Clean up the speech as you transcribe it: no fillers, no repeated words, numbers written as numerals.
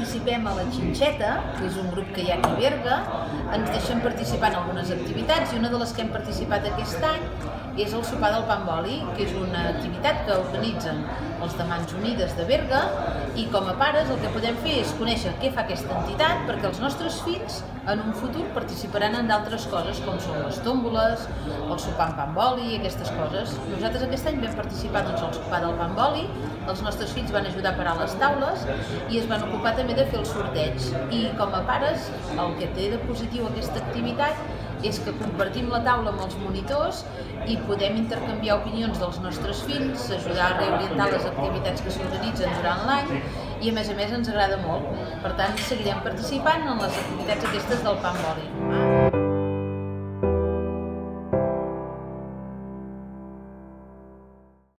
participem a la Xinxeta, que és un grup que hi ha aquí a Berga, ens deixen participar en algunes activitats i una de les que hem participat aquest any és el sopar del pa amb oli, que és una activitat que organitzen els de Mans Unides de Berga, i com a pares el que podem fer és conèixer què fa aquesta entitat, perquè els nostres fills en un futur participaran en d'altres coses com són les tómboles, el sopar amb pa amb oli i aquestes coses. Nosaltres aquest any vam participar al sopar del pa amb oli, els nostres fills van ajudar a parar les taules i es van ocupar també de fer el sorteig. I com a pares el que té de positiu aquesta activitat és que compartim la taula amb els monitors i podem intercanviar opinions dels nostres fills, ajudar a reorientar les activitats que s'organitzen durant l'any i a més ens agrada molt. Per tant, seguirem participant en les activitats aquestes del pa amb oli.